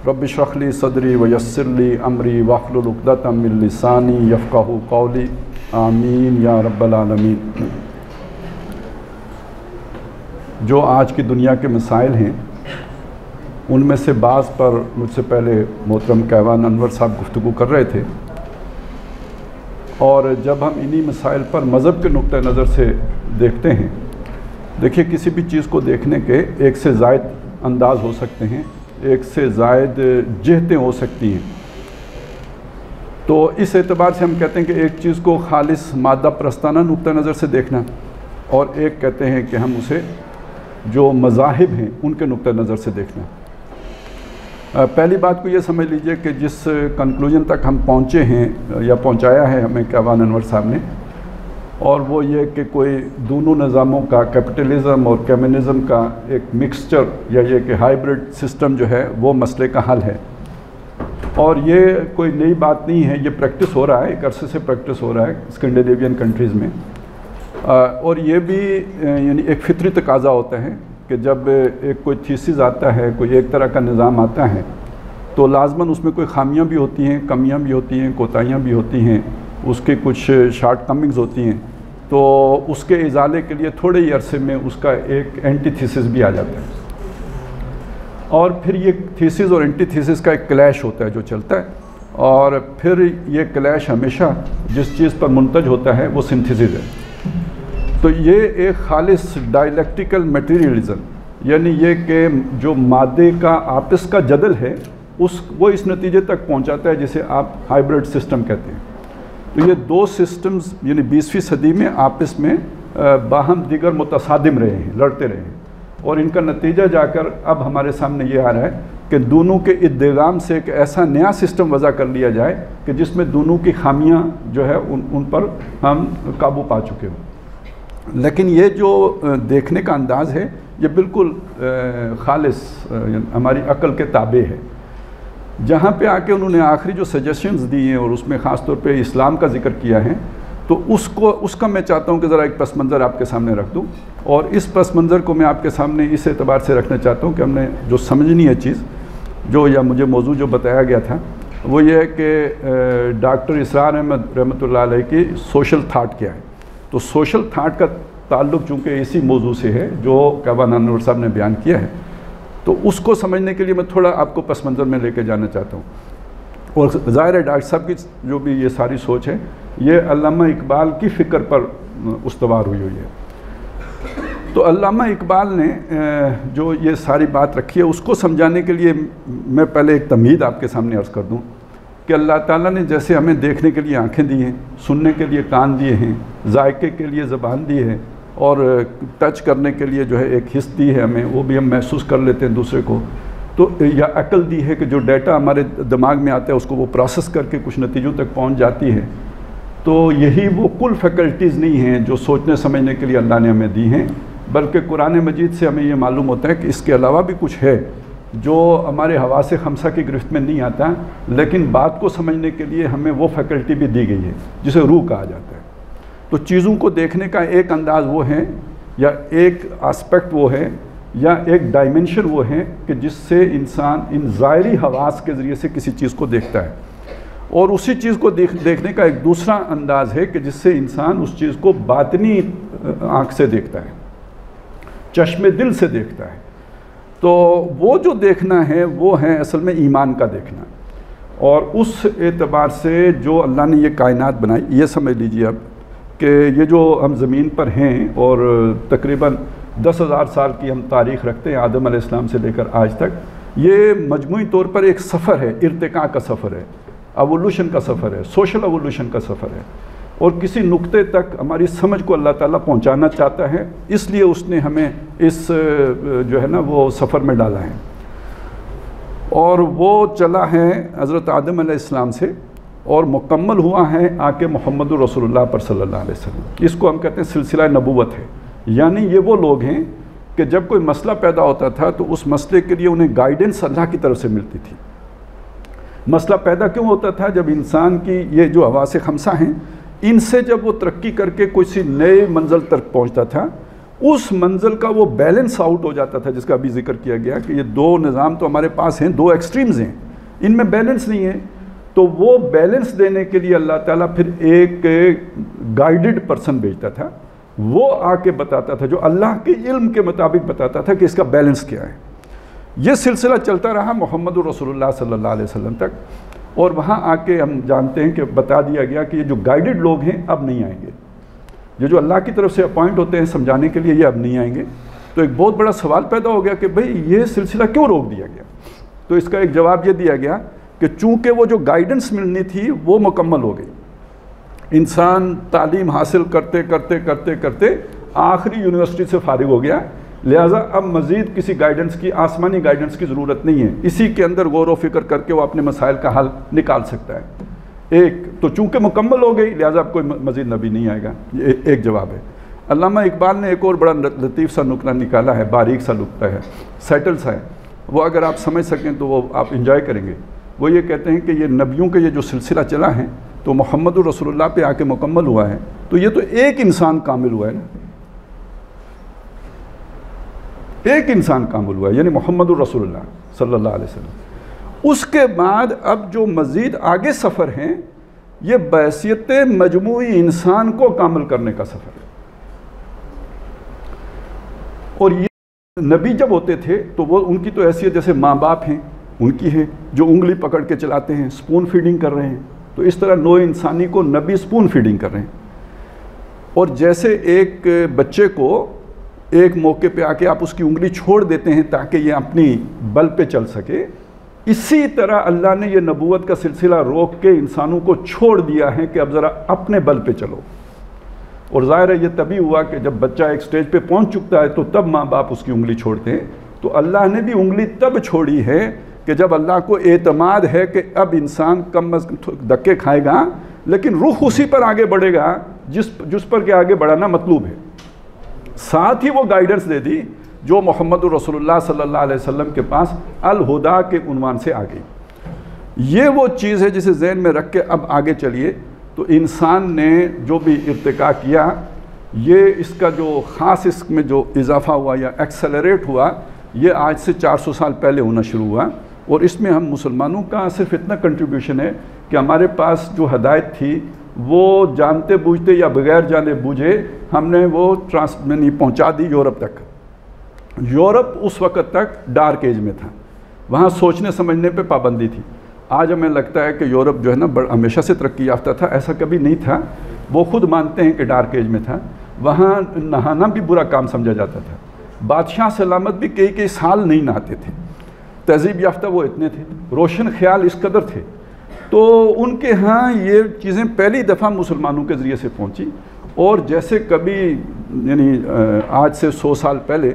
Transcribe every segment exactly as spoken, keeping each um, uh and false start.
Rabbi इश्रह ली सदरी व यस्सिर ली अमरी वहलुल उक़दतम मिन लिसानी यफ़क़हू क़ौली आमीन या रब्बल आलमीन। जो आज की दुनिया के मसाइल हैं उनमें से बाज़ पर मुझसे पहले मोहतरम कैवान अनवर साहब गुफ्तगू कर रहे थे, और जब हम इन्हीं मसाइल पर मज़हब के नुक्ते नज़र से देखते हैं, देखिए किसी भी चीज़ को देखने के एक से ज़ायद अंदाज़ हो सकते हैं, एक से ज़ायद जिहतें हो सकती हैं। तो इस एतबार से हम कहते हैं कि एक चीज़ को खालिस मादा प्रस्ताना नुक्ता नज़र से देखना, और एक कहते हैं कि हम उसे जो मज़ाहिब हैं उनके नुक्ता नज़र से देखना। पहली बात को ये समझ लीजिए कि जिस कंक्लूजन तक हम पहुँचे हैं या पहुँचाया है हमें कैवान अनवर साहब ने, और वो ये कि कोई दोनों निज़ामों का, कैपिटलिज़म और कम्युनिज़म का एक मिक्सचर या ये कि हाइब्रिड सिस्टम जो है वो मसले का हल है। और ये कोई नई बात नहीं है, ये प्रैक्टिस हो रहा है, एक अरसे से प्रैक्टिस हो रहा है स्कैंडिनेवियन कंट्रीज़ में। और ये भी यानी एक फितरी तकाज़ा होता है कि जब एक कोई थीसिस आता है, कोई एक तरह का निज़ाम आता है, तो लाजमन उसमें कोई खामियां भी होती हैं, कमियां भी होती हैं, कोताहियां भी होती हैं, उसके कुछ शार्ट कमिंग्स होती हैं। तो उसके इजाले के लिए थोड़े ही अरसे में उसका एक एंटी थीसिस भी आ जाता है, और फिर ये थीसिस और एंटी थीसिस का एक क्लैश होता है जो चलता है, और फिर ये क्लैश हमेशा जिस चीज़ पर मुंतज होता है वो सिंथेसिस है। तो ये एक खालिस डायलेक्टिकल मटेरियलिज़म, यानी ये कि जो मादे का आपस का जदल है उस वो इस नतीजे तक पहुंचाता है जिसे आप हाइब्रिड सिस्टम कहते हैं। तो ये दो सिस्टम्स यानी बीसवीं सदी में आपस में बाहम दिगर मुतसादिम रहे हैं, लड़ते रहे हैं, और इनका नतीजा जाकर अब हमारे सामने ये आ रहा है कि दोनों के इद्दिगाम से एक ऐसा नया सिस्टम वज़ा कर लिया जाए कि जिसमें दोनों की खामियां जो है उन उन पर हम काबू पा चुके हों। लेकिन ये जो देखने का अंदाज़ है ये बिल्कुल खालिस हमारी अक्ल के ताबे है। जहाँ पे आके उन्होंने आखिरी जो सजेशंस दी हैं और उसमें ख़ास तौर पे इस्लाम का जिक्र किया है, तो उसको उसका मैं चाहता हूँ कि ज़रा एक पस मंज़र आपके सामने रख दूँ, और इस पस मंज़र को मैं आपके सामने इस एतबार से रखना चाहता हूँ कि हमने जो समझनी है चीज़ जो या मुझे मौजू जो बताया गया था वो ये है कि डॉक्टर इसरार अहमद रहमतुल्लाह अलैह की सोशल थाट क्या है। तो सोशल थाट का ताल्लुक़ चूँकि इसी मौजू से है जो कैवान अनवर साहब ने बयान किया है, तो उसको समझने के लिए मैं थोड़ा आपको पस मंज़र में लेके जाना चाहता हूँ। और ज़ाहिर है डॉक्टर साहब की जो भी ये सारी सोच है ये अल्लामा इकबाल की फ़िक्र पर उस्तवार हुई हुई है। तो अल्लामा इकबाल ने जो ये सारी बात रखी है उसको समझाने के लिए मैं पहले एक तमहीद आपके सामने अर्ज़ कर दूँ कि अल्लाह ताला ने जैसे हमें देखने के लिए आँखें दी हैं, सुनने के लिए कान दिए हैं, जायके के लिए ज़बान दी है, और टच करने के लिए जो है एक हिस्स दी है हमें, वो भी हम महसूस कर लेते हैं दूसरे को, तो या अक्ल दी है कि जो डाटा हमारे दिमाग में आता है उसको वो प्रोसेस करके कुछ नतीजों तक पहुंच जाती है। तो यही वो कुल फैकल्टीज़ नहीं हैं जो सोचने समझने के लिए अल्लाह ने हमें दी हैं, बल्कि कुरान मजीद से हमें ये मालूम होता है कि इसके अलावा भी कुछ है जो हमारे हवासे खमसा की गिरफ्त में नहीं आता, लेकिन बात को समझने के लिए हमें वो फैकल्टी भी दी गई है जिसे रूह कहा जाता है। तो चीज़ों को देखने का एक अंदाज़ वो है, या एक आस्पेक्ट वो है, या एक डायमेंशन वो है कि जिससे इंसान इन ज़ाहिरी हवास के ज़रिए से किसी चीज़ को देखता है, और उसी चीज़ को देख देखने का एक दूसरा अंदाज़ है कि जिससे इंसान उस चीज़ को बातनी आँख से देखता है, चश्मे दिल से देखता है। तो वो जो देखना है वो है असल में ईमान का देखना, और उस एतबार से जो अल्लाह ने ये कायनात बनाई, ये समझ लीजिए अब कि ये जो हम ज़मीन पर हैं और तकरीबन दस हज़ार साल की हम तारीख़ रखते हैं आदम अलैहिस्सलाम से लेकर आज तक, ये मजमूई तौर पर एक सफ़र है, इर्तिका का सफ़र है, एवोल्यूशन का सफ़र है, सोशल एवोल्यूशन का सफ़र है, और किसी नुक्ते तक हमारी समझ को अल्लाह ताला पहुंचाना चाहता है, इसलिए उसने हमें इस जो है ना वो सफ़र में डाला है। और वो चला है हज़रत आदम अलैहिस्सलाम से और मुकम्मल हुआ है आके मोहम्मद रसूलुल्लाह पर सल्लल्लाहु अलैहि वसल्लम। इसको हम कहते हैं सिलसिला नबूवत है। यानी ये वो लोग हैं कि जब कोई मसला पैदा होता था तो उस मसले के लिए उन्हें गाइडेंस अल्लाह की तरफ से मिलती थी। मसला पैदा क्यों होता था? जब इंसान की ये जो हवासे खमसा हैं, इनसे जब वो तरक्की करके किसी नए मंजिल तक पहुंचता था, उस मंजिल का वो बैलेंस आउट हो जाता था, जिसका अभी जिक्र किया गया कि ये दो निज़ाम तो हमारे पास हैं, दो एक्सट्रीम्स हैं, इनमें बैलेंस नहीं है। तो वो बैलेंस देने के लिए अल्लाह ताला फिर एक गाइडेड पर्सन भेजता था, वो आके बताता था, जो अल्लाह के इल्म के मुताबिक बताता था कि इसका बैलेंस क्या है। ये सिलसिला चलता रहा मोहम्मद रसूलुल्लाह सल्लल्लाहु अलैहि वसल्लम तक, और वहाँ आके हम जानते हैं कि बता दिया गया कि ये जो गाइडेड लोग हैं अब नहीं आएंगे, ये जो अल्लाह की तरफ से अपॉइंट होते हैं समझाने के लिए, ये अब नहीं आएंगे। तो एक बहुत बड़ा सवाल पैदा हो गया कि भाई ये सिलसिला क्यों रोक दिया गया। तो इसका एक जवाब ये दिया गया कि चूँकि वो जो गाइडेंस मिलनी थी वो मुकम्मल हो गई, इंसान तालीम हासिल करते करते करते करते आखिरी यूनिवर्सिटी से फारिग हो गया, लिहाजा अब मज़ीद किसी गाइडेंस की, आसमानी गाइडेंस की ज़रूरत नहीं है, इसी के अंदर गौर व फिक्र करके वो अपने मसाइल का हल निकाल सकता है। एक तो चूँकि मुकम्मल हो गई, लिहाजा अब कोई मज़ीद नबी नहीं आएगा, ये एक जवाब है। अल्लामा इकबाल ने एक और बड़ा लतीफ़ सा नुक्ता निकाला है, बारीक सा नुक्ता है, सेटल सा है, वो अगर आप समझ सकें तो वो आप इंजॉय करेंगे। वो ये कहते हैं कि ये नबियों का ये जो सिलसिला चला है तो मोहम्मद रसूलुल्लाह पे आके मुकम्मल हुआ है, तो ये तो एक इंसान कामिल हुआ है ना, एक इंसान कामिल हुआ है, यानी मोहम्मद रसूलुल्लाह सल्लल्लाहु अलैहि वसल्लम। उसके बाद अब जो मज़ीद आगे सफ़र हैं, ये बहसियत मजमूई इंसान को कामिल करने का सफ़र है। और ये नबी जब होते थे तो वो उनकी तो हैसियत जैसे माँ बाप हैं उनकी है, जो उंगली पकड़ के चलाते हैं, स्पून फीडिंग कर रहे हैं, तो इस तरह नो इंसानी को नबी स्पून फीडिंग कर रहे हैं। और जैसे एक बच्चे को एक मौके पे आके आप उसकी उंगली छोड़ देते हैं ताकि ये अपनी बल पे चल सके, इसी तरह अल्लाह ने ये नबूवत का सिलसिला रोक के इंसानों को छोड़ दिया है कि अब ज़रा अपने बल पे चलो। और ज़ाहिर है ये तभी हुआ कि जब बच्चा एक स्टेज पे पहुंच चुका है तो तब माँ बाप उसकी उंगली छोड़ते हैं। तो अल्लाह ने भी उंगली तब छोड़ी है कि जब अल्लाह को एतमाद है कि अब इंसान कम अज़ कम धक्के खाएगा, लेकिन रुख उसी पर आगे बढ़ेगा जिस जिस पर के आगे बढ़ाना मतलूब है। साथ ही वो गाइडेंस दे दी जो मोहम्मद रसूलुल्लाह सल्लल्लाहु अलैहि वसल्लम के पास अल हुदा के उन्वान से आ गई। ये वो चीज़ है जिसे जहन में रख के अब आगे चलिए। तो इंसान ने जो भी इर्तिका किया, ये इसका जो ख़ास इसमें जो इजाफ़ा हुआ या एक्सेलरेट हुआ, ये आज से चार सौ साल पहले होना शुरू हुआ। और इसमें हम मुसलमानों का सिर्फ इतना कंट्रीब्यूशन है कि हमारे पास जो हदायत थी वो जानते बूझते या बगैर जाने बूझे हमने वो ट्रांस नहीं पहुँचा दी यूरोप तक। यूरोप उस वक़्त तक डार्क एज में था, वहाँ सोचने समझने पे पाबंदी थी। आज हमें लगता है कि यूरोप जो है ना बड़ हमेशा से तरक्की याफ्ता था, ऐसा कभी नहीं था। वो खुद मानते हैं कि डार्क एज में था। वहाँ नहाना भी बुरा काम समझा जाता था, बादशाह सलामत भी कई कई साल नहीं नहाते थे। तहजीब याफ्ता वो इतने थे, रोशन ख्याल इस कदर थे। तो उनके यहाँ ये चीज़ें पहली दफ़ा मुसलमानों के ज़रिए से पहुँची। और जैसे कभी यानी आज से सौ साल पहले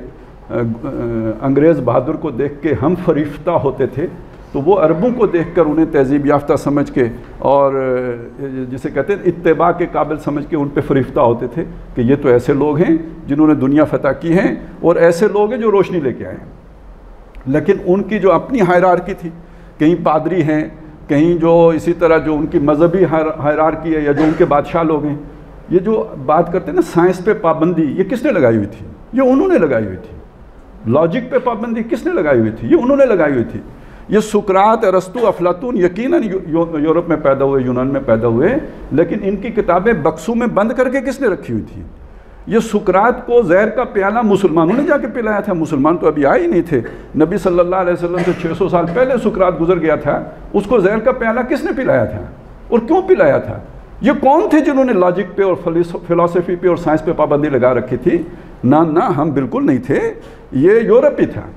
अंग्रेज़ बहादुर को देख के हम फरीफ्ता होते थे, तो वो अरबों को देखकर उन्हें तहजीब याफ्ता समझ के और जिसे कहते हैं इत्तेबा के काबिल समझ के उन पे फरीफ्ता होते थे कि ये तो ऐसे लोग हैं जिन्होंने दुनिया फतह की है और ऐसे लोग हैं जो रोशनी लेके आए हैं। लेकिन उनकी जो अपनी हायरार्की थी, कहीं पादरी हैं, कहीं जो इसी तरह जो उनकी मजहबी हायरार्की है या जो उनके बादशाह लोग हैं, ये जो बात करते हैं ना साइंस पे पाबंदी, ये किसने लगाई हुई थी? ये उन्होंने लगाई हुई थी। लॉजिक पे पाबंदी किसने लगाई हुई थी? ये उन्होंने लगाई हुई थी। ये सुकरात, अरस्तु, अफलातून यकीनन यूरोप में पैदा हुए, यूनान में पैदा हुए, लेकिन इनकी किताबें बक्सों में बंद करके किसने रखी हुई थी? ये सुकरात को जहर का प्याला मुसलमानों ने जाके पिलाया था। मुसलमान तो अभी आए ही नहीं थे। नबी सल्लल्लाहु अलैहि वसल्लम से छः सौ साल पहले सुकरात गुजर गया था। उसको जहर का प्याला किसने पिलाया था और क्यों पिलाया था? ये कौन थे जिन्होंने लॉजिक पे और फिलॉसफी पे और साइंस पे पाबंदी लगा रखी थी? ना ना, हम बिल्कुल नहीं थे, ये यूरोप ही था।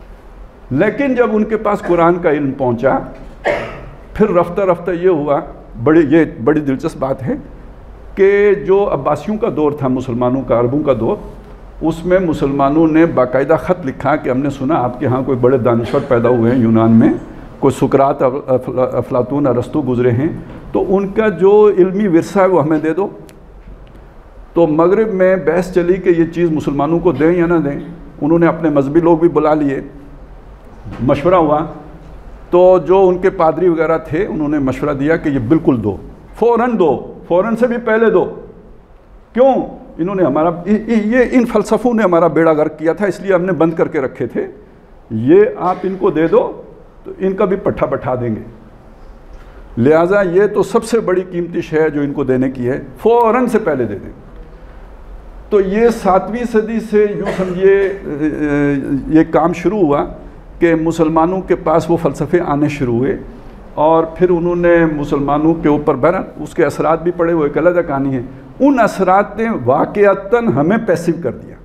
लेकिन जब उनके पास कुरान का इल्म पहुंचा, फिर रफ्ता रफ्ता ये हुआ, बड़ी ये बड़ी दिलचस्प बात है कि जो अब्बासियों का दौर था, मुसलमानों का, अरबों का दौर, उसमें मुसलमानों ने बाकायदा ख़त लिखा कि हमने सुना आपके यहाँ कोई बड़े दानिश्वर पैदा हुए हैं यूनान में, कोई सुकरात, अफलातून, अरस्तु गुजरे हैं, तो उनका जो इल्मी विरसा है वो हमें दे दो। तो मगरिब में बहस चली कि ये चीज़ मुसलमानों को दें या ना दें। उन्होंने अपने मजहबी लोग भी बुला लिए, मशवरा हुआ। तो जो उनके पादरी वगैरह थे उन्होंने मशवरा दिया कि ये बिल्कुल दो, फ़ौरन दो, फ़ौरन से भी पहले दो। क्यों? इन्होंने हमारा ये इन फ़लसफ़ों ने हमारा बेड़ा गर्क किया था, इसलिए हमने बंद करके रखे थे, ये आप इनको दे दो तो इनका भी पट्ठा बैठा देंगे। लिहाजा ये तो सबसे बड़ी कीमती शय है जो इनको देने की है, फ़ौरन से पहले दे दें। तो ये सातवीं सदी से यूँ समझिए ये काम शुरू हुआ कि मुसलमानों के पास वो फ़लसफ़े आने शुरू हुए और फिर उन्होंने मुसलमानों के ऊपर बहरहाल उसके असरात भी पड़े, वो एक अलग कहानी है। उन असरात ने वाक़अतन हमें पैसिव कर दिया।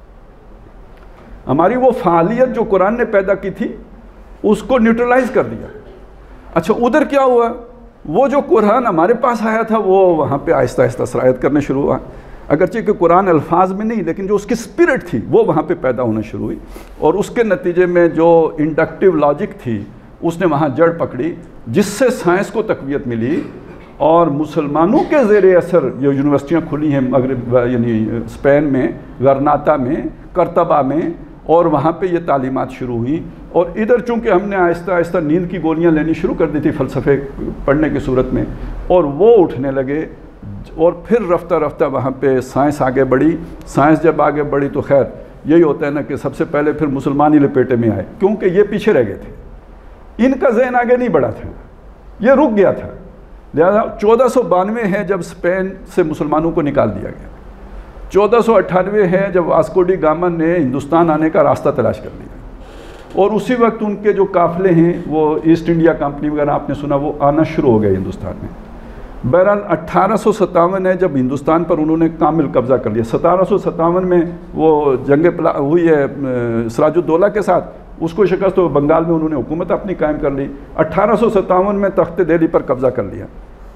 हमारी वो फ़ालियत जो कुरान ने पैदा की थी उसको न्यूट्रलाइज़ कर दिया। अच्छा, उधर क्या हुआ, वो जो कुरान हमारे पास आया था वो वहाँ पे आहिस्ता आहिस्ता सरायत करने शुरू हुआ। अगरचे कि कुरान अल्फाज में नहीं, लेकिन जो उसकी स्पिरिट थी वो वहाँ पे पैदा होना शुरू हुई और उसके नतीजे में जो इंडक्टिव लॉजिक थी उसने वहाँ जड़ पकड़ी, जिससे साइंस को तक़वियत मिली। और मुसलमानों के ज़ेरे असर ये यूनिवर्सिटियाँ खुली हैं मगरिब यानी स्पेन में, गरनाता में, करतबा में, और वहाँ पे ये तालीमात शुरू हुई। और इधर चूँकि हमने आहिस्ता आहिस्ता नींद की गोलियाँ लेनी शुरू कर दी थी फ़लसफ़े पढ़ने की सूरत में, और वो उठने लगे और फिर रफ्ता रफ्ता वहाँ पे साइंस आगे बढ़ी। साइंस जब आगे बढ़ी तो खैर यही होता है ना कि सबसे पहले फिर मुसलमान ही लपेटे में आए, क्योंकि ये पीछे रह गए थे, इनका जहन आगे नहीं बढ़ा था, ये रुक गया था। लिहाजा चौदह सौ बानवे है जब स्पेन से मुसलमानों को निकाल दिया गया, चौदह सौ अट्ठानवे है जब वास्को डी गामा ने हिंदुस्तान आने का रास्ता तलाश कर लिया, और उसी वक्त उनके जो काफ़िले हैं वो ईस्ट इंडिया कंपनी वगैरह आपने सुना वो आना शुरू हो गए हिंदुस्तान में। बहरहाल अट्ठारह सौ सत्तावन है जब हिंदुस्तान पर उन्होंने कामिल कब्ज़ा कर लिया। सतारह सौ सत्तावन में वो जंग प्ला हुई है सिराजुद्दौला के साथ, उसको शिकस्त तो बंगाल में उन्होंने हुकूमत अपनी कायम कर ली। अट्ठारह सौ सत्तावन में तख्त दिल्ली पर कब्ज़ा कर लिया।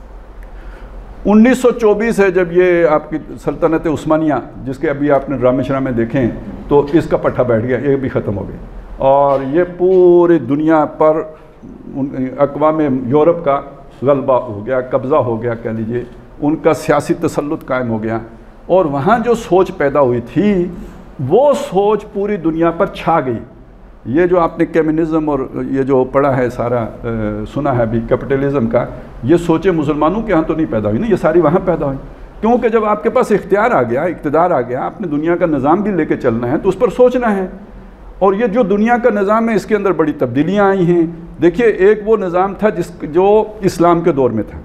उन्नीस सौ चौबीस है जब ये आपकी सल्तनत उस्मानिया, जिसके अभी आपने ड्रामे शरामे देखें, तो इसका पट्टा बैठ गया, ये भी ख़त्म हो गई और ये पूरी दुनिया पर अक़वाम यूरोप का गलबा हो गया, कब्ज़ा हो गया कह लीजिए, उनका सियासी तसल्लुत कायम हो गया। और वहाँ जो सोच पैदा हुई थी वो सोच पूरी दुनिया पर छा गई। ये जो आपने कम्युनिज़्म और ये जो पढ़ा है सारा आ, सुना है अभी कैपिटलिज़म का, ये सोचे मुसलमानों के यहाँ तो नहीं पैदा हुई ना, ये सारी वहाँ पैदा हुई। क्योंकि जब आपके पास इख्तियार आ गया, इक़्तिदार आ गया, आपने दुनिया का निज़ाम भी लेके चलना है तो उस पर सोचना है। और ये जो दुनिया का निज़ाम है इसके अंदर बड़ी तब्दीलियाँ आई हैं। देखिए, एक वो निज़ाम था जिस जो इस्लाम के दौर में था,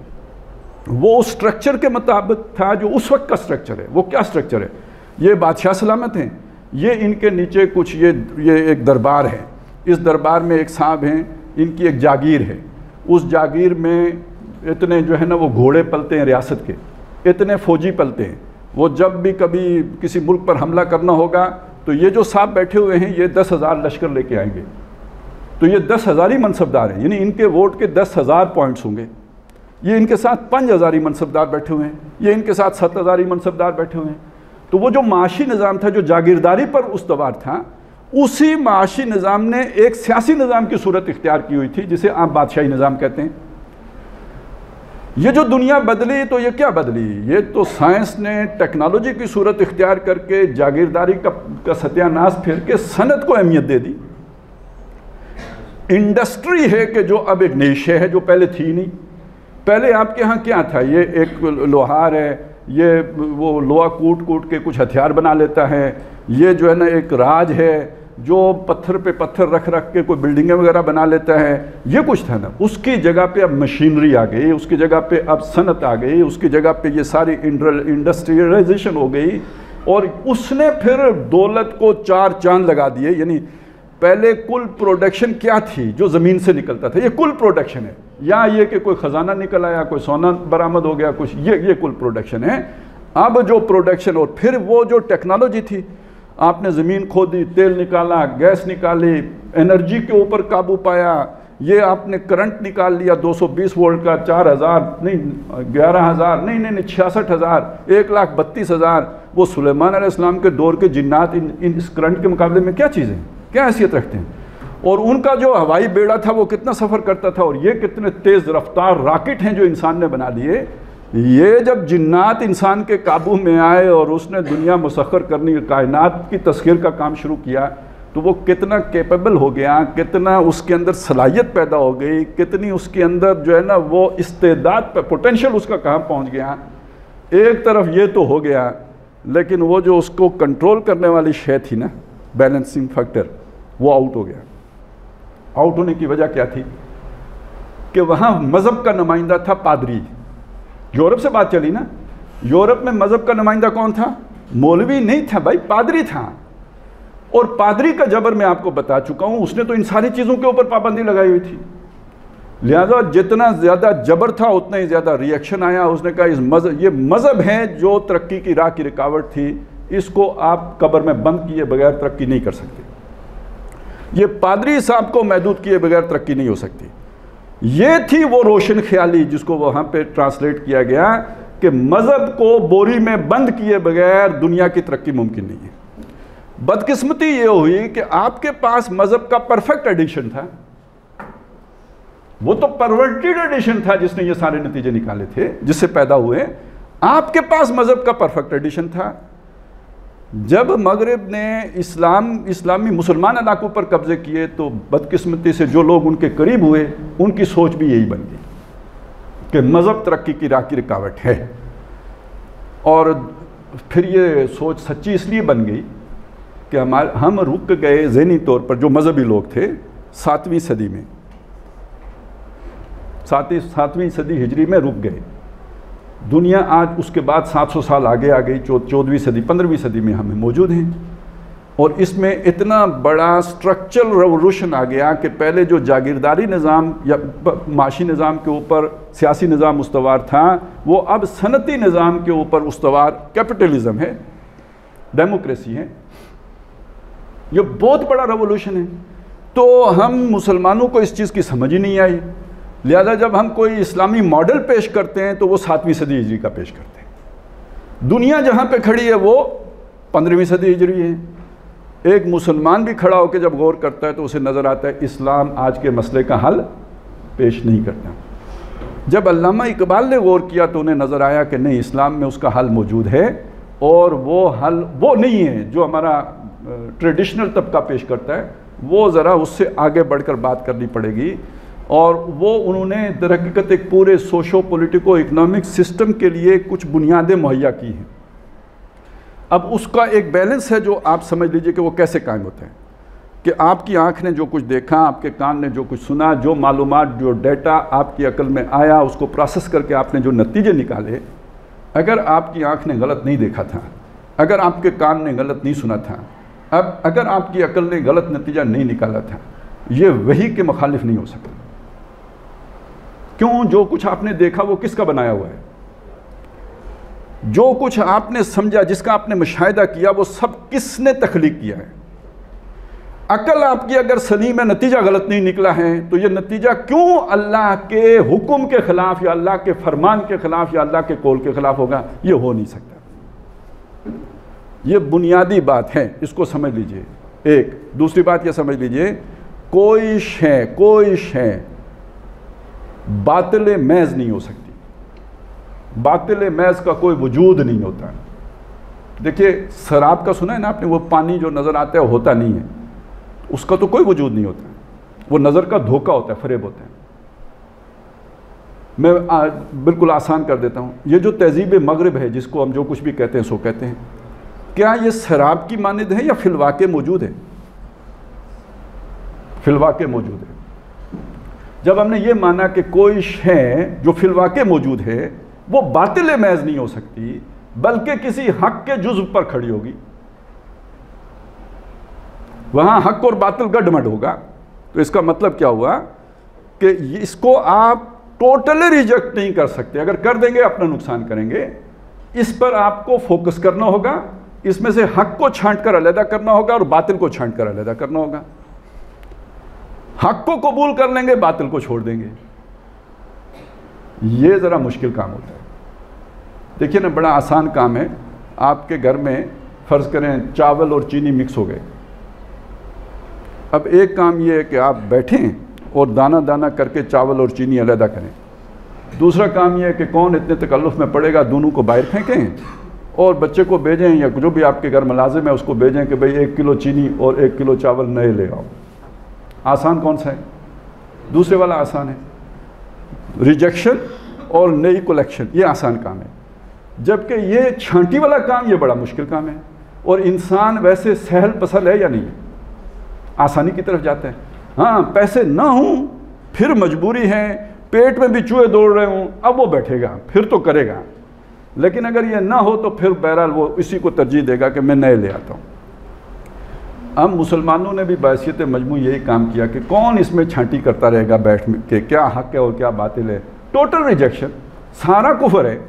वो उस स्ट्रक्चर के मुताबिक था जो उस वक्त का स्ट्रक्चर है। वो क्या स्ट्रक्चर है? ये बादशाह सलामत हैं, ये इनके नीचे कुछ ये ये एक दरबार है, इस दरबार में एक साहब हैं, इनकी एक जागीर है, उस जागीर में इतने जो है ना वो घोड़े पलते हैं रियासत के, इतने फ़ौजी पलते हैं। वो जब भी कभी किसी मुल्क पर हमला करना होगा तो ये जो साहब बैठे हुए हैं ये दस हज़ार लश्कर लेके आएंगे। तो ये दस हज़ार ही मनसबदार हैं, यानी इनके वोट के दस हज़ार पॉइंट्स होंगे। ये इनके साथ पाँच हज़ार ही मनसबदार बैठे हुए हैं, ये इनके साथ सत्त हज़ार ही मनसबदार बैठे हुए हैं। तो वो जो माशी निज़ाम था जो जागीरदारी पर उस्तवार था, उसी माशी निज़ाम ने एक सियासी निज़ाम की सूरत इख्तियार की हुई थी जिसे आप बादशाही निज़ाम कहते हैं। ये जो दुनिया बदली तो ये क्या बदली? ये तो साइंस ने टेक्नोलॉजी की सूरत इख्तियार करके जागीरदारी का, का सत्यानाश फिर के सनत को अहमियत दे दी। इंडस्ट्री है कि जो अब एक नई शे है जो पहले थी नहीं। पहले आपके यहाँ क्या था? ये एक लोहार है, ये वो लोहा कूट कूट के कुछ हथियार बना लेता है, ये जो है ना एक राज है जो पत्थर पे पत्थर रख रख के कोई बिल्डिंगें वगैरह बना लेता है, ये कुछ था ना। उसकी जगह पे अब मशीनरी आ गई, उसकी जगह पे अब सनत आ गई, उसकी जगह पे ये सारी इंडस्ट्रियलाइजेशन हो गई और उसने फिर दौलत को चार चांद लगा दिए। यानी पहले कुल प्रोडक्शन क्या थी जो ज़मीन से निकलता था, ये कुल प्रोडक्शन है, या ये कि कोई ख़जाना निकल आया, कोई सोना बरामद हो गया कुछ, ये ये कुल प्रोडक्शन है। अब जो प्रोडक्शन और फिर वो जो टेक्नोलॉजी थी, आपने ज़मीन खोदी, तेल निकाला, गैस निकाली, एनर्जी के ऊपर काबू पाया, ये आपने करंट निकाल लिया दो सौ बीस वोल्ट का, चार हज़ार नहीं ग्यारह हज़ार नहीं नहीं नहीं छियासठ हज़ार एक लाख बत्तीस हज़ार। वो सुलेमान अलैहिस्सलाम के दौर के जिन्नात इन, इन इस करंट के मुकाबले में क्या चीज़ें, क्या हैसियत रखते हैं? और उनका जो हवाई बेड़ा था वो कितना सफ़र करता था, और ये कितने तेज़ रफ्तार रॉकेट हैं जो इंसान ने बना लिए। ये जब जिन्नात इंसान के काबू में आए और उसने दुनिया मुसख्खर करनी, कायनात की तस्खीर का काम शुरू किया, तो वो कितना कैपेबल हो गया, कितना उसके अंदर सलाहियत पैदा हो गई, कितनी उसके अंदर जो है ना वो इस्तेदाद पर पोटेंशियल उसका कहाँ पहुँच गया। एक तरफ ये तो हो गया, लेकिन वो जो उसको कंट्रोल करने वाली शय थी ना, बैलेंसिंग फैक्टर, वो आउट हो गया। आउट होने की वजह क्या थी कि वहाँ मज़हब का नुमाइंदा था पादरी। यूरोप से बात चली ना, यूरोप में मज़हब का नुमाइंदा कौन था? मौलवी नहीं था भाई, पादरी था। और पादरी का जबर मैं आपको बता चुका हूँ, उसने तो इन सारी चीज़ों के ऊपर पाबंदी लगाई हुई थी। लिहाजा जितना ज़्यादा जबर था उतना ही ज़्यादा रिएक्शन आया। उसने कहा इस मज़हब, ये मज़हब है जो तरक्की की राह की रुकावट थी, इसको आप कब्र में बंद किए बगैर तरक्की नहीं कर सकते। ये पादरी साहब को महदूद किए बगैर तरक्की नहीं हो सकती। ये थी वो रोशन ख्याली जिसको वहाँ पे ट्रांसलेट किया गया कि मज़हब को बोरी में बंद किए बगैर दुनिया की तरक्की मुमकिन नहीं है। बदकिस्मती ये हुई कि आपके पास मज़हब का परफेक्ट एडिशन था, वो तो परवर्टेड एडिशन था जिसने ये सारे नतीजे निकाले थे, जिससे पैदा हुए। आपके पास मज़हब का परफेक्ट एडिशन था। जब मगरिब ने इस्लाम इस्लामी मुसलमान इलाकों पर कब्जे किए तो बदकिस्मती से जो लोग उनके करीब हुए उनकी सोच भी यही बन गई कि मज़हब तरक्की की राह की रुकावट है। और फिर ये सोच सच्ची इसलिए बन गई कि हमारे हम रुक गए ज़हनी तौर पर, जो मजहबी लोग थे, सातवीं सदी में, सातवीं सातवीं सदी हिजरी में रुक गए। दुनिया आज उसके बाद सात सौ साल आगे आ गई, चौदहवीं सदी पंद्रहवीं सदी में हमें मौजूद हैं। और इसमें इतना बड़ा स्ट्रक्चरल रेवोल्यूशन आ गया कि पहले जो जागीरदारी निज़ाम या माशी निज़ाम के ऊपर सियासी निज़ाम उस्तवार था, वो अब सनती निज़ाम के ऊपर उस्तवार कैपिटलिज्म है, डेमोक्रेसी है। ये बहुत बड़ा रेवोल्यूशन है। तो हम मुसलमानों को इस चीज़ की समझ ही नहीं आई। लिहाजा जब हम कोई इस्लामी मॉडल पेश करते हैं तो वो सातवीं सदी हिजरी का पेश करते हैं। दुनिया जहाँ पे खड़ी है वो पंद्रहवीं सदी हिजरी है। एक मुसलमान भी खड़ा होकर जब गौर करता है तो उसे नज़र आता है इस्लाम आज के मसले का हल पेश नहीं करता। जब अल्लामा इकबाल ने गौर किया तो उन्हें नज़र आया कि नहीं, इस्लाम में उसका हल मौजूद है और वो हल वो नहीं है जो हमारा ट्रेडिशनल तबका पेश करता है, वो ज़रा उससे आगे बढ़कर बात करनी पड़ेगी। और वो उन्होंने दरहकीकत एक पूरे सोशो पॉलिटिको इकनॉमिक सिस्टम के लिए कुछ बुनियादें मुहैया की हैं। अब उसका एक बैलेंस है जो आप समझ लीजिए कि वो कैसे कायम होता है कि आपकी आँख ने जो कुछ देखा, आपके कान ने जो कुछ सुना, जो मालूमात, जो डेटा आपकी अकल में आया, उसको प्रोसेस करके आपने जो नतीजे निकाले, अगर आपकी आँख ने गलत नहीं देखा था, अगर आपके कान ने गलत नहीं सुना था, अब अगर आपकी अकल ने गलत नतीजा नहीं निकाला था, ये वही के मुखालिफ नहीं हो सकता। क्यों? जो कुछ आपने देखा वो किसका बनाया हुआ है? जो कुछ आपने समझा, जिसका आपने मुशाहिदा किया, वो सब किसने तख्लीक किया है? अकल आपकी अगर सलीम है, नतीजा गलत नहीं निकला है, तो ये नतीजा क्यों अल्लाह के हुक्म के खिलाफ या अल्लाह के फरमान के खिलाफ या अल्लाह के कौल के खिलाफ होगा? ये हो नहीं सकता। ये बुनियादी बात है, इसको समझ लीजिए। एक दूसरी बात ये समझ लीजिए, कोई शय कोई शय बातिल महज नहीं हो सकती। बातिल महज का कोई वजूद नहीं होता। देखिए, शराब का सुना है ना आपने, वो पानी जो नज़र आता है होता नहीं है, उसका तो कोई वजूद नहीं होता, वो नज़र का धोखा होता है, फरेब होता है। मैं आ, बिल्कुल आसान कर देता हूँ। ये जो तहजीब मगरिब है, जिसको हम जो कुछ भी कहते हैं सो कहते हैं, क्या ये शराब की मानिद है या फिलवाके मौजूद है? फिलवाके मौजूद है। जब हमने ये माना कि कोई शय जो फिलवाके मौजूद है वो बातिल महज नहीं हो सकती, बल्कि किसी हक के जुज़्व पर खड़ी होगी, वहां हक और बातिल गडमड होगा, तो इसका मतलब क्या हुआ कि इसको आप टोटली रिजेक्ट नहीं कर सकते। अगर कर देंगे अपना नुकसान करेंगे। इस पर आपको फोकस करना होगा, इसमें से हक को छांट कर अलहदा करना होगा और बातिल को छांट कर अलहदा करना होगा। हक को कबूल कर लेंगे, बातिल को छोड़ देंगे। ये ज़रा मुश्किल काम होता है। देखिए ना, बड़ा आसान काम है। आपके घर में फ़र्ज़ करें चावल और चीनी मिक्स हो गए। अब एक काम ये है कि आप बैठें और दाना दाना करके चावल और चीनी अलहदा करें। दूसरा काम ये है कि कौन इतने तकल्लुफ़ में पड़ेगा, दोनों को बाहर फेंकें और बच्चे को भेजें या जो भी आपके घर मुलाजिम है उसको भेजें कि भाई एक किलो चीनी और एक किलो चावल नए ले आओ। आसान कौन सा है? दूसरे वाला आसान है। रिजेक्शन और नई कलेक्शन, ये आसान काम है। जबकि ये छांटी वाला काम ये बड़ा मुश्किल काम है। और इंसान वैसे सहल पसल है या नहीं, आसानी की तरफ जाता है। हाँ, पैसे ना हों फिर मजबूरी है, पेट में भी चूहे दौड़ रहे हों, अब वो बैठेगा, फिर तो करेगा। लेकिन अगर ये ना हो तो फिर बहरहाल वो इसी को तरजीह देगा कि मैं नए ले आता हूँ। अब मुसलमानों ने भी बहसीत मजमू यही काम किया कि कौन इसमें छांटी करता रहेगा बैठ के, क्या हक है और क्या बातिल है। टोटल रिजेक्शन, सारा कुफर है।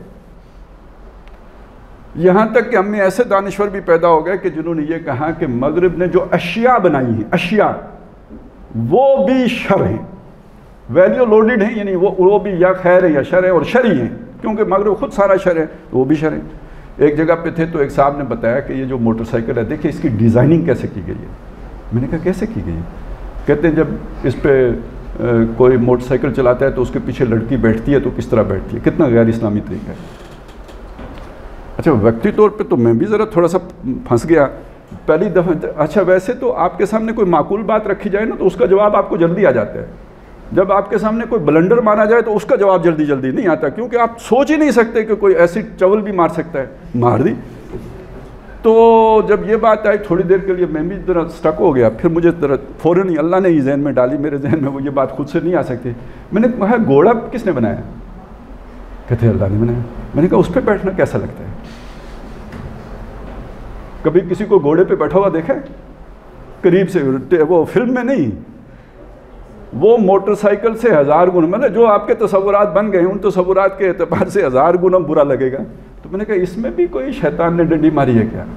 यहाँ तक कि हम में ऐसे दानिश्वर भी पैदा हो गए कि जिन्होंने ये कहा कि मगरिब ने जो अशिया बनाई हैं, अशिया वो भी शर हैं, वैल्यू लोडेड हैं, यानी वो वो भी या खैर है या शर है, और शरी हैं, क्योंकि मगरिब खुद सारा शर है तो वो भी शर है। एक जगह पे थे तो एक साहब ने बताया कि ये जो मोटरसाइकिल है, देखिए इसकी डिज़ाइनिंग कैसे की गई है। मैंने कहा कैसे की गई है? कहते हैं जब इस पर कोई मोटरसाइकिल चलाता है तो उसके पीछे लड़की बैठती है तो किस तरह बैठती है, कितना गैर इस्लामी तरीका है। अच्छा, व्यक्ति तौर पे तो मैं भी ज़रा थोड़ा सा फंस गया पहली दफ़ा। अच्छा, वैसे तो आपके सामने कोई माकूल बात रखी जाए ना तो उसका जवाब आपको जल्दी आ जाता है। जब आपके सामने कोई ब्लंडर मारा जाए तो उसका जवाब जल्दी जल्दी नहीं आता, क्योंकि आप सोच ही नहीं सकते कि कोई ऐसी चवल भी मार सकता है, मार दी। तो जब ये बात आई थोड़ी देर के लिए मैं भी ज़रा स्टक हो गया। फिर मुझे ज़रा फ़ौरन ही अल्लाह ने ही जहन में डाली, मेरे जहन में वो ये बात खुद से नहीं आ सकती। मैंने कहा घोड़ा किसने बनाया? कहते अल्लाह ने बनाया। मैंने कहा उस पर बैठना कैसा लगता है? कभी किसी को घोड़े पे बैठा हुआ देखा? करीब से, वो फिल्म में नहीं, वो मोटरसाइकिल से हज़ार गुना, मतलब जो आपके तसव्वुरात बन गए उन तसव्वुरात के एतबार से हज़ार गुना बुरा लगेगा। तो मैंने कहा इसमें भी कोई शैतान ने डंडी मारी है क्या?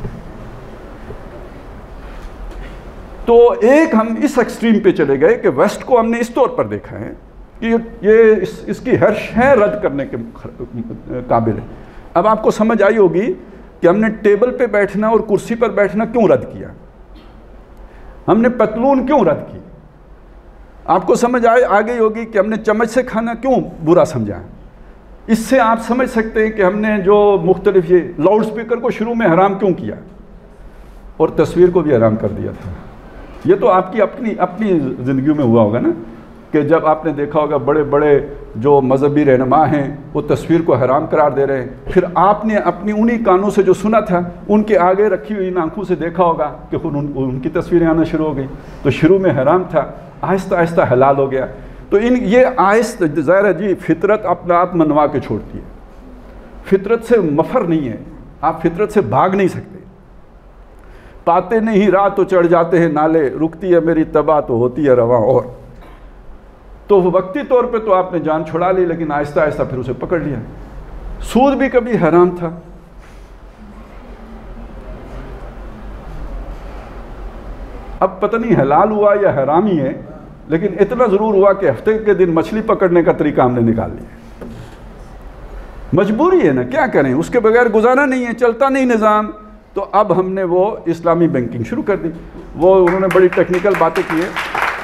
तो एक हम इस एक्सट्रीम पे चले गए कि वेस्ट को हमने इस तौर पर देखा है कि ये इस, इसकी हर शय रद्द करने के काबिल है। अब आपको समझ आई होगी कि हमने टेबल पे बैठना और कुर्सी पर बैठना क्यों रद्द किया, हमने पतलून क्यों रद्द की। आपको समझ आए आ गई होगी कि हमने चम्मच से खाना क्यों बुरा समझा। इससे आप समझ सकते हैं कि हमने जो मुख्तलिफ ये लाउड स्पीकर को शुरू में हराम क्यों किया और तस्वीर को भी हराम कर दिया था। ये तो आपकी अपनी अपनी ज़िंदगी में हुआ होगा ना, कि जब आपने देखा होगा बड़े बड़े जो मजहबी रहनुमा हैं वो तस्वीर को हराम करार दे रहे हैं, फिर आपने अपनी उन्हीं कानों से जो सुना था उनके आगे रखी हुई आंखों से देखा होगा कि खुद उन, उनकी तस्वीरें आना शुरू हो गई। तो शुरू में हराम था, आहिस्ता आहिस्ता हलाल हो गया। तो इन ये आहिस्ता ज़ाहिर है जी, फितरत अपना आप मनवा के छोड़ती है, फितरत से मफर नहीं है, आप फितरत से भाग नहीं सकते। पाते नहीं राह तो चढ़ जाते हैं नाले, रुकती है मेरी तबाह तो होती है रवां। और तो वक्ती तौर पे तो आपने जान छुड़ा ली, लेकिन आहिस्ता आहिस्ता फिर उसे पकड़ लिया। सूद भी कभी हराम था, अब पता नहीं हलाल हुआ या हराम ही है, लेकिन इतना ज़रूर हुआ कि हफ्ते के दिन मछली पकड़ने का तरीका हमने निकाल लिया। मजबूरी है ना, क्या करें, उसके बगैर गुजारा नहीं है, चलता नहीं निज़ाम। तो अब हमने वो इस्लामी बैंकिंग शुरू कर दी। वो उन्होंने बड़ी टेक्निकल बातें की है,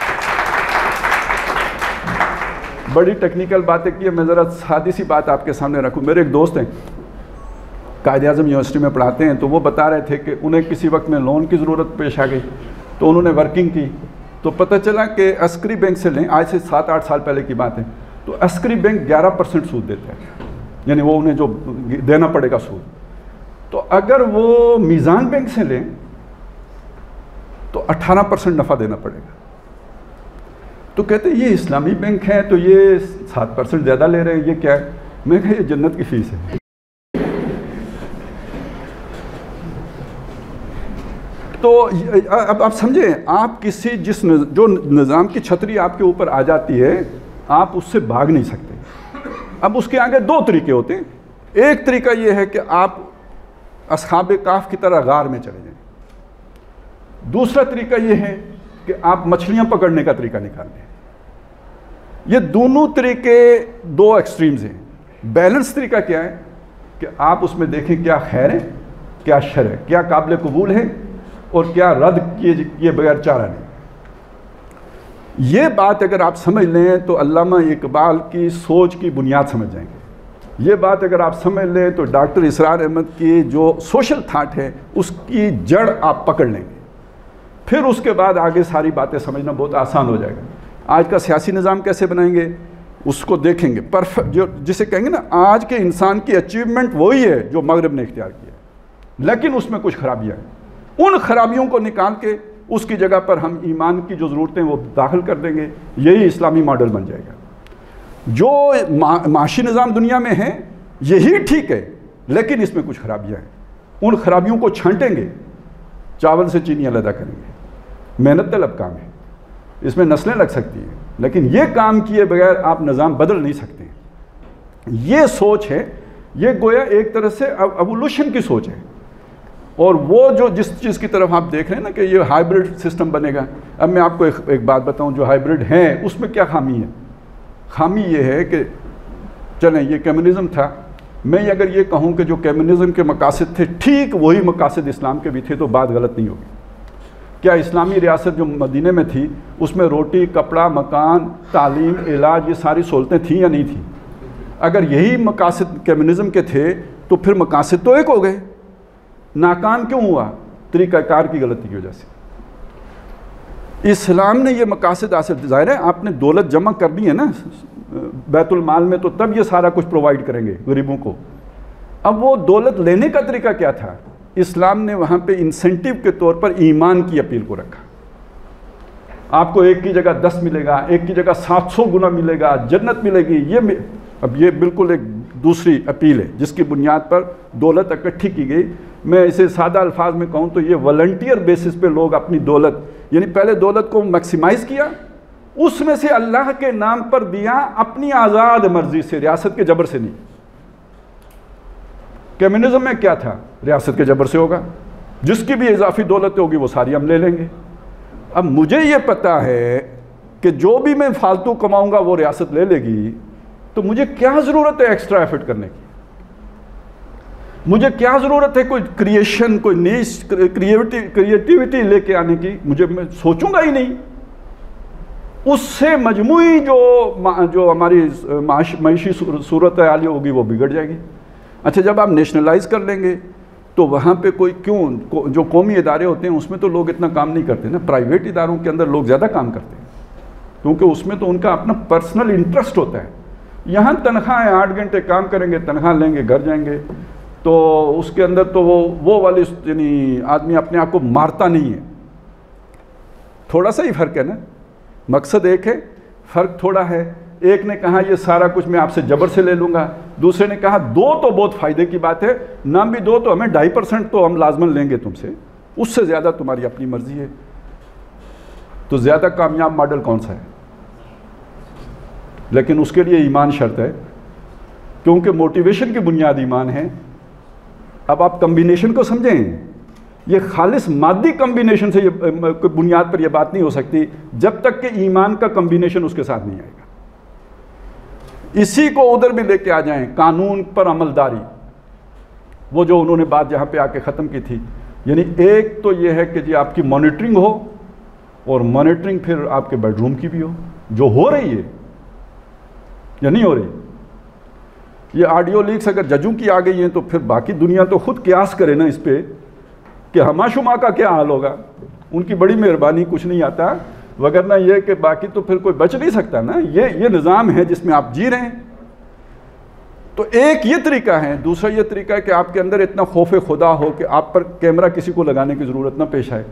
बड़ी टेक्निकल बातें की है। मैं ज़रा सादी सी बात आपके सामने रखूं। मेरे एक दोस्त हैं, कायद-ए-आज़म यूनिवर्सिटी में पढ़ाते हैं, तो वो बता रहे थे कि उन्हें किसी वक्त में लोन की ज़रूरत पेश आ गई, तो उन्होंने वर्किंग की, तो पता चला कि अस्करी बैंक से लें, आज से सात आठ साल पहले की बात है, तो अस्करी बैंक ग्यारह परसेंट सूद देता है, यानी वो उन्हें जो देना पड़ेगा सूद। तो अगर वो मीज़ान बैंक से लें तो अठारह परसेंट नफ़ा देना पड़ेगा। तो कहते ये इस्लामी बैंक है तो ये सात परसेंट ज़्यादा ले रहे हैं, ये क्या है? मैं कहा ये जन्नत की फ़ीस है। तो अब आप समझें, आप किसी जिस जो निज़ाम की छतरी आपके ऊपर आ जाती है आप उससे भाग नहीं सकते। अब उसके आगे दो तरीके होते हैं। एक तरीका ये है कि आप अस्हाबे काफ की तरह गार में चले जाएं। दूसरा तरीका ये है कि आप मछलियां पकड़ने का तरीका निकाल लें। ये दोनों तरीके दो एक्सट्रीम्स हैं। बैलेंस तरीका क्या है कि आप उसमें देखें क्या खैर है, क्या शर है, क्या काबिल कबूल है और क्या रद्द किए किए बगैर चारा नहीं। ये बात अगर आप समझ लें तो अल्लामा इकबाल की सोच की बुनियाद समझ जाएंगे। ये बात अगर आप समझ लें तो डॉक्टर इसरार अहमद की जो सोशल थाट है उसकी जड़ आप पकड़ लेंगे। फिर उसके बाद आगे सारी बातें समझना बहुत आसान हो जाएगा। आज का सियासी निज़ाम कैसे बनाएंगे, उसको देखेंगे परफेक्ट, जो जिसे कहेंगे ना आज के इंसान की अचीवमेंट वही है जो मगरब ने इख्तियार किया, लेकिन उसमें कुछ खराबियाँ हैं। उन खराबियों को निकाल के उसकी जगह पर हम ईमान की जो ज़रूरतें वो दाखिल कर देंगे, यही इस्लामी मॉडल बन जाएगा। जो मा, माशी निज़ाम दुनिया में है यही ठीक है, लेकिन इसमें कुछ खराबियाँ हैं। उन खराबियों को छांटेंगे, चावल से चीनी अलग करेंगे। मेहनत तलब काम है, इसमें नस्लें लग सकती हैं, लेकिन ये काम किए बगैर आप निज़ाम बदल नहीं सकते। ये सोच है, ये गोया एक तरह से एवोल्यूशन की सोच है। और वो जो जिस चीज़ की तरफ आप देख रहे हैं ना कि ये हाइब्रिड सिस्टम बनेगा। अब मैं आपको एक, एक बात बताऊं, जो हाइब्रिड है उसमें क्या खामी है? खामी ये है कि चलें ये कम्युनिज़म था, मैं अगर ये कहूँ कि जो कम्युनिज़म के मकासद थे ठीक वही मकासद इस्लाम के भी थे, तो बात गलत नहीं होगी। क्या इस्लामी रियासत जो मदीने में थी उसमें रोटी, कपड़ा, मकान, तालीम, इलाज, ये सारी सहूलतें थीं या नहीं थी? अगर यही मकासद कम्युनिज़म के थे तो फिर मकासद तो एक हो गए। नाकाम क्यों हुआ? तरीक़ाकार की गलती की वजह से। इस्लाम ने ये मकासद हासिल, ज़ाहिर है आपने दौलत जमा करनी है ना बैतुल माल में, तो तब ये सारा कुछ प्रोवाइड करेंगे गरीबों को। अब वो दौलत लेने का तरीका क्या था? इस्लाम ने वहाँ पे इंसेंटिव के तौर पर ईमान की अपील को रखा। आपको एक की जगह दस मिलेगा, एक की जगह सात सौ गुना मिलेगा, जन्नत मिलेगी। ये अब ये बिल्कुल एक दूसरी अपील है जिसकी बुनियाद पर दौलत इकट्ठी की गई। मैं इसे सादा अल्फाज में कहूँ तो ये वॉलंटियर बेसिस पे लोग अपनी दौलत, यानी पहले दौलत को मैक्सिमाइज़ किया, उसमें से अल्लाह के नाम पर दिया अपनी आज़ाद मर्जी से, रियासत के जबर से नहीं। कम्युनिज्म में क्या था? रियासत के जबर से होगा, जिसकी भी इजाफी दौलत होगी वो सारी हम ले लेंगे। अब मुझे ये पता है कि जो भी मैं फालतू कमाऊंगा वो रियासत ले लेगी, तो मुझे क्या ज़रूरत है एक्स्ट्रा एफर्ट करने की? मुझे क्या ज़रूरत है कोई क्रिएशन, कोई नई क्रिएटिविटी क्रिएटिविटी लेके आने की? मुझे, मैं सोचूंगा ही नहीं। उससे मजमूई जो जो हमारी मईशी सूरत हाल होगी वो बिगड़ जाएगी। अच्छा, जब आप नेशनलाइज कर लेंगे तो वहाँ पे कोई क्यों, जो कौमी इदारे होते हैं उसमें तो लोग इतना काम नहीं करते ना। प्राइवेट इदारों के अंदर लोग ज़्यादा काम करते हैं, क्योंकि उसमें तो उनका अपना पर्सनल इंटरेस्ट होता है। यहाँ तनख्वाह है, आठ घंटे काम करेंगे, तनख्वाह लेंगे, घर जाएंगे, तो उसके अंदर तो वो वो वाली, यानी आदमी अपने आप को मारता नहीं है। थोड़ा सा ही फ़र्क है ना, मकसद एक है, फ़र्क थोड़ा है। एक ने कहा ये सारा कुछ मैं आपसे जबर से ले लूँगा, दूसरे ने कहा दो तो बहुत फ़ायदे की बात है, नाम भी दो तो हमें ढाई परसेंट तो हम लाजमन लेंगे तुमसे, उससे ज़्यादा तुम्हारी अपनी मर्ज़ी है। तो ज़्यादा कामयाब मॉडल कौन सा है? लेकिन उसके लिए ईमान शर्त है, क्योंकि मोटिवेशन की बुनियाद ईमान है। अब आप कम्बिनेशन को समझें, ये खालिस मादी कम्बिनेशन से ये बुनियाद पर यह बात नहीं हो सकती जब तक कि ईमान का कम्बिनेशन उसके साथ नहीं आएगा। इसी को उधर भी लेके आ जाएं, कानून पर अमलदारी, वो जो उन्होंने बात जहाँ पे आके ख़त्म की थी। यानी एक तो ये है कि जी आपकी मॉनिटरिंग हो, और मॉनिटरिंग फिर आपके बेडरूम की भी हो, जो हो रही है या नहीं हो रही। ये ऑडियो लीक्स अगर जजों की आ गई हैं तो फिर बाकी दुनिया तो खुद क्यास करे ना इस पर कि हमाशुमा का क्या हाल होगा। उनकी बड़ी मेहरबानी, कुछ नहीं आता, वगरना ये कि बाकी तो फिर कोई बच नहीं सकता ना। ये ये निज़ाम है जिसमें आप जी रहे हैं। तो एक ये तरीका है। दूसरा ये तरीका है कि आपके अंदर इतना खौफ खुदा हो कि आप पर कैमरा किसी को लगाने की ज़रूरत ना पेश आए।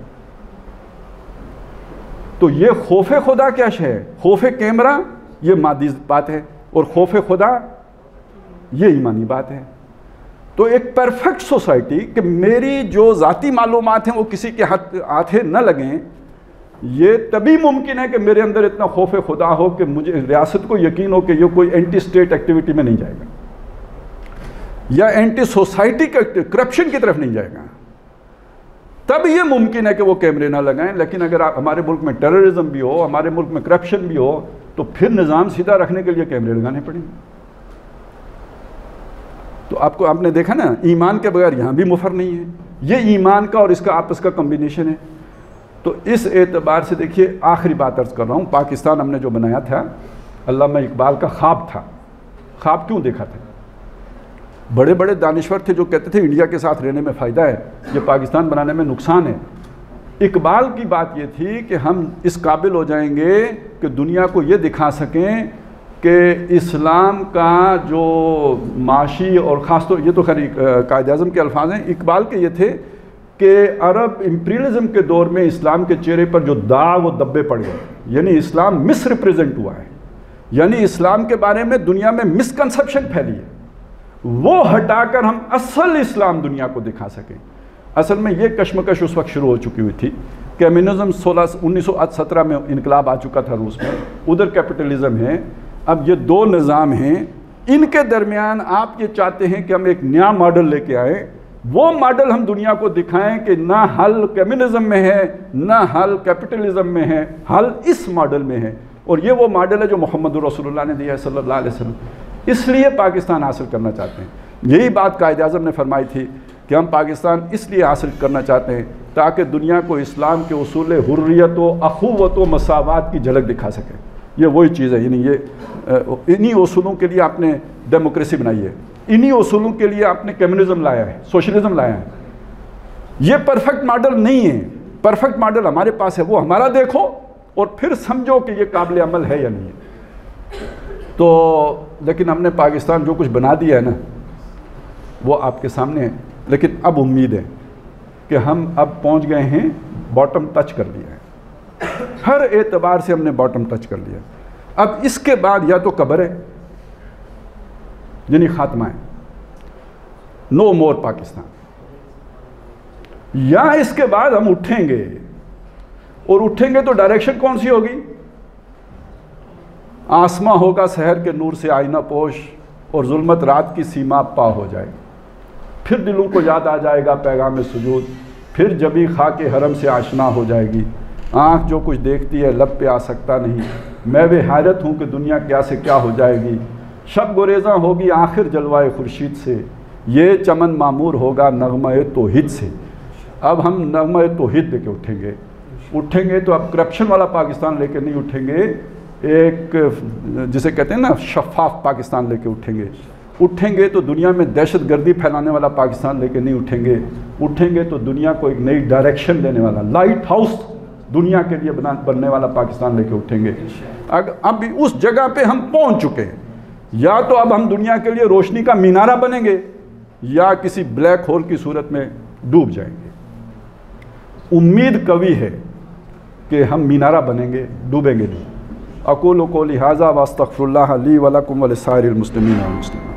तो ये खौफ खुदा क्या है? खौफ कैमरा ये मादी बात है, और खौफ खुदा ये ईमानी बात है। तो एक परफेक्ट सोसाइटी कि मेरी जो ज़ाती मालूमात हैं वो किसी के हाथ हाथे न लगें, ये तभी मुमकिन है कि मेरे अंदर इतना खौफ खुदा हो कि मुझे रियासत को यकीन हो कि ये कोई एंटी स्टेट एक्टिविटी में नहीं जाएगा या एंटी सोसाइटी करप्शन की तरफ नहीं जाएगा। तब ये मुमकिन है कि वो कैमरे ना लगाएं। लेकिन अगर आप, हमारे मुल्क में टेररिज्म भी हो, हमारे मुल्क में करप्शन भी हो, तो फिर निज़ाम सीधा रखने के लिए कैमरे लगाने पड़ेंगे। तो आपको, आपने देखा ना, ईमान के बगैर यहाँ भी मुफर नहीं है। ये ईमान का और इसका आपस का कम्बिनेशन है। तो इस एतबार से देखिए, आखिरी बात अर्ज़ कर रहा हूँ, पाकिस्तान हमने जो बनाया था अल्लामा इकबाल का ख्वाब था। ख्वाब क्यों देखा था? बड़े बड़े दानिश्वर थे जो कहते थे इंडिया के साथ रहने में फ़ायदा है, ये पाकिस्तान बनाने में नुकसान है। इकबाल की बात ये थी कि हम इस काबिल हो जाएंगे कि दुनिया को ये दिखा सकें कि इस्लाम का जो माशी और ख़ास तो ये तो खैर कायद आज़म के अल्फाज हैं, इकबाल के ये थे कि अरब इम्पीरियलिज्म के दौर में इस्लाम के चेहरे पर जो दाग और धब्बे पड़ गए, यानी इस्लाम मिस रिप्रेजेंट हुआ है, यानी इस्लाम के बारे में दुनिया में मिसकंसेप्शन फैली है, वो हटाकर हम असल इस्लाम दुनिया को दिखा सकें। असल में ये कश्मकश उस वक्त शुरू हो चुकी हुई थी। कम्युनिज्म सोलह उन्नीस सौ सत्रह में इनकलाब आ चुका था रूस में, उधर कैपिटलिज्म है। अब ये दो निज़ाम हैं, इनके दरमियान आप ये चाहते हैं कि हम एक नया मॉडल लेके आए, वो मॉडल हम दुनिया को दिखाएं कि ना हल कम्युनिज्म में है, ना हल कैपिटलिज्म में है, हल इस मॉडल में है। और ये वो मॉडल है जो मोहम्मद रसूलुल्लाह ने दिया है सल्लल्लाहु अलैहि वसल्लम। इसलिए पाकिस्तान हासिल करना चाहते हैं। यही बात कायद आज़म ने फरमाई थी कि हम पाकिस्तान इसलिए हासिल करना चाहते हैं ताकि दुनिया को इस्लाम के उसूल हुर्रियत व अखुवत व मसावत की झलक दिखा सके। ये वही चीज़ है, यानी ये इन्हीं उसूलों के लिए आपने डेमोक्रेसी बनाई है, इन्हीं उसूलों के लिए आपने कम्युनिज्म लाया है, सोशलिज्म लाया है। ये परफेक्ट मॉडल नहीं है, परफेक्ट मॉडल हमारे पास है, वो हमारा देखो और फिर समझो कि ये काबिल अमल है या नहीं है। तो लेकिन हमने पाकिस्तान जो कुछ बना दिया है ना, वो आपके सामने है। लेकिन अब उम्मीद है कि हम अब पहुंच गए हैं, बॉटम टच कर लिया है, हर एतबार से हमने बॉटम टच कर लिया। अब इसके बाद या तो कब्र है, यानी खात्मा है, नो मोर पाकिस्तान, या इसके बाद हम उठेंगे। और उठेंगे तो डायरेक्शन कौन सी होगी? आसमां होगा शहर के नूर से आईना पोश, और जुल्मत रात की सीमा पा हो जाएगी। फिर दिलों को याद आ जाएगा पैगाम सुजूद, फिर जबी खा के हरम से आशना हो जाएगी। आँख जो कुछ देखती है लब पे आ सकता नहीं, मैं वे हैरत हूँ कि दुनिया क्या से क्या हो जाएगी। शब गुरेज़ा होगी आखिर जलवाए खुर्शीद से, ये चमन मामूर होगा नगमा तौहीद से। अब हम नगमा तौहीद लेके उठेंगे। उठेंगे तो अब करप्शन वाला पाकिस्तान लेके नहीं उठेंगे, एक जिसे कहते हैं ना शफाफ पाकिस्तान लेके उठेंगे। उठेंगे तो दुनिया में दहशत गर्दी फैलाने वाला पाकिस्तान लेके नहीं उठेंगे। उठेंगे तो दुनिया को एक नई डायरेक्शन देने वाला, लाइट हाउस दुनिया के लिए बना बनने वाला पाकिस्तान लेके उठेंगे। अगर अब उस जगह पे हम पहुंच चुके हैं, या तो अब हम दुनिया के लिए रोशनी का मीनारा बनेंगे या किसी ब्लैक होल की सूरत में डूब जाएंगे। उम्मीद कवि है कि हम मीनारा बनेंगे, डूबेंगे नहीं। अक़ूलु क़ौली हाज़ा व अस्तग़फ़िरुल्लाह ली व लकुम व लिसाइरिल मुस्लिमीन व मुस्लिमात।